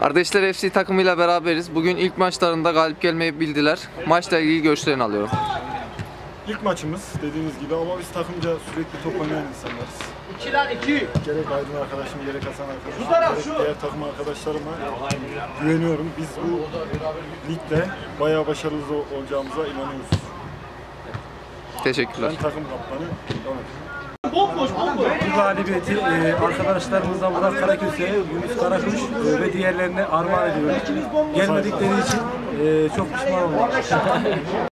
Kardeşler FC takımıyla beraberiz. Bugün ilk maçlarında galip gelmeyi bildiler. Maçla ilgili görüşlerini alıyorum. İlk maçımız dediğiniz gibi ama biz takımca sürekli top oynayan insanlarız. 2'den 2. Gerek Aydın arkadaşım, gerek Hasan arkadaşım, gerek diğer takım arkadaşlarıma güveniyorum. Biz bu ligde bayağı başarılı olacağımıza inanıyoruz. Teşekkürler. Ben takım kaptanı Ömer. Bu galibiyeti arkadaşlarımızdan Murat Karaköse, Yunus Karakuş ve diğerlerine armağan ediyorum. Gelmedikleri için çok pişman oldum.